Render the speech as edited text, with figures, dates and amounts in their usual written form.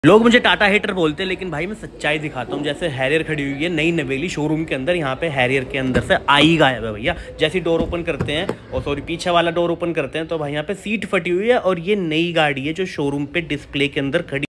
लोग मुझे टाटा हेटर बोलते हैं, लेकिन भाई मैं सच्चाई दिखाता हूँ। जैसे हैरियर खड़ी हुई है नई नवेली शोरूम के अंदर, यहाँ पे हैरियर के अंदर से आई गायब है भैया। जैसे डोर ओपन करते हैं, और सॉरी पीछे वाला डोर ओपन करते हैं, तो भाई यहाँ पे सीट फटी हुई है और ये नई गाड़ी है जो शोरूम पे डिस्प्ले के अंदर खड़ी